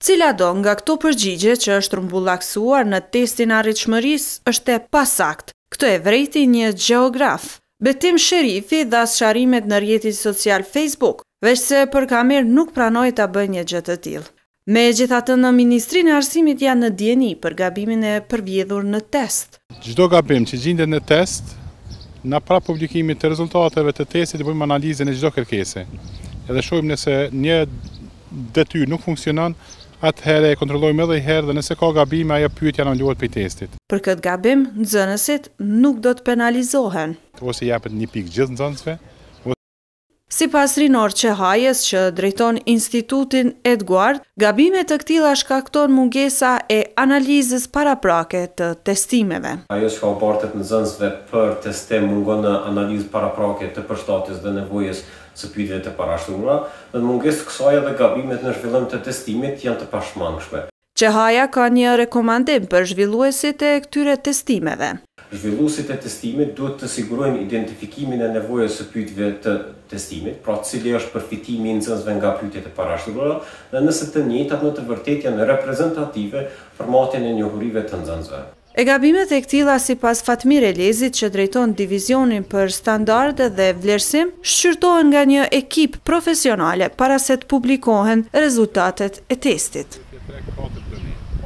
Cila do nga këto përgjigje që është rrumbullaksuar në testin arritshmërisë është e pasakt. Këtë e vrejti një gjeograf. Betim Sherifi dha sqarimet në rrjetin social Facebook, veç se për kamerë nuk pranoi ta bëjë një gjë të tillë. Megjithatë, në Ministrinë e Arsimit janë në dieni për gabimin e përvjedhur në test. Çdo gabim që gjendet në test, na pra publikimit të rezultateve të testit bëjmë analizën e çdo kërkese. Edhe shohim nëse një detyrë nuk funksionon, atëherë e kontrollojmë edhe një herë dhe nëse ka gabime, ajo pyetja anulohet prej testit. Për këtë gabim, nxënësit nuk do të penalizohen. Ose japet një pikë gjithë nxënësve. Sipas Rinor Qehajës, që drejton Institutin Edguard, gabimet të këtilla shkakton mungesa e analizës paraprake të testimeve. Ajo që ka bartet nxënësve për testim mungon në analizë paraprake të përshtatjes dhe nevojës së pyetjeve të parashkruara, dhe mungesë kësaj edhe gabimet në zhvillim të testimit janë të pashmangshme. Qehaja ka një rekomandim për zhvilluesit e këtyre testimeve. Zhvilluesit e testimit duhet të sigurojnë identifikimin e nevojës së pyetjeve të testimit, pra cili është përfitimi i nxënësve nga pyetjet e parashkruara, dhe nëse të njëjtat në të vërtetë janë reprezentative për matjen e njohurive të nxënësve. E gabimet e këtilla sipas Fatmir Elezit, që drejton divizionin për standarde dhe vlerësim, shqyrtohen nga një ekip profesionale para se të publikohen rezultatet e testit.